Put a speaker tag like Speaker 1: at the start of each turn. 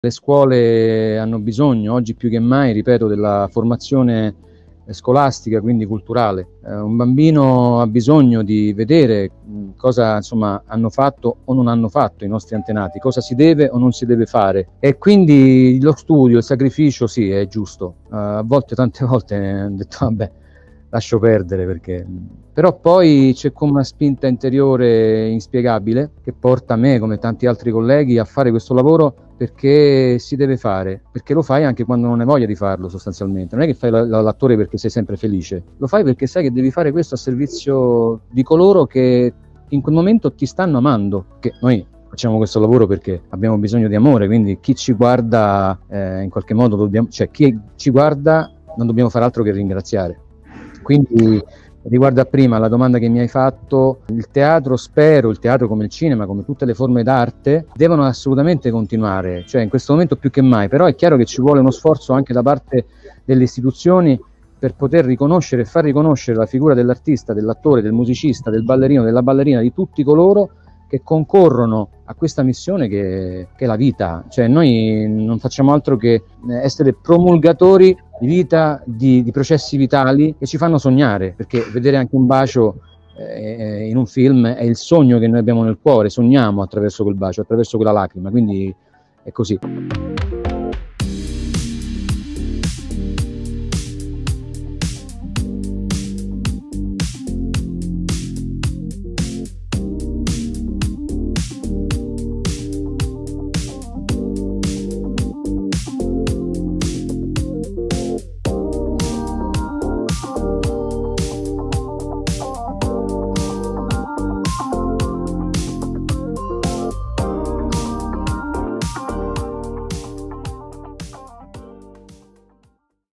Speaker 1: Le scuole hanno bisogno, oggi più che mai, ripeto, della formazione scolastica, quindi culturale. Un bambino ha bisogno di vedere cosa, insomma, hanno fatto o non hanno fatto i nostri antenati, cosa si deve o non si deve fare. E quindi lo studio, il sacrificio, sì, è giusto. A volte, tante volte, ho detto, vabbè, lascio perdere perché... Però poi c'è come una spinta interiore inspiegabile che porta me, come tanti altri colleghi, a fare questo lavoro perché si deve fare, perché lo fai anche quando non hai voglia di farlo sostanzialmente. Non è che fai l'attore perché sei sempre felice, lo fai perché sai che devi fare questo a servizio di coloro che in quel momento ti stanno amando, che noi facciamo questo lavoro perché abbiamo bisogno di amore, quindi chi ci guarda in qualche modo dobbiamo, cioè chi ci guarda non dobbiamo fare altro che ringraziare. Quindi riguardo a prima la domanda che mi hai fatto, il teatro, spero, il teatro come il cinema, come tutte le forme d'arte, devono assolutamente continuare, cioè in questo momento più che mai, però è chiaro che ci vuole uno sforzo anche da parte delle istituzioni per poter riconoscere e far riconoscere la figura dell'artista, dell'attore, del musicista, del ballerino, della ballerina, di tutti coloro che concorrono a questa missione che è la vita. Cioè noi non facciamo altro che essere promulgatori di vita, di processi vitali che ci fanno sognare, perché vedere anche un bacio in un film è il sogno che noi abbiamo nel cuore, sogniamo attraverso quel bacio, attraverso quella lacrima, quindi è così.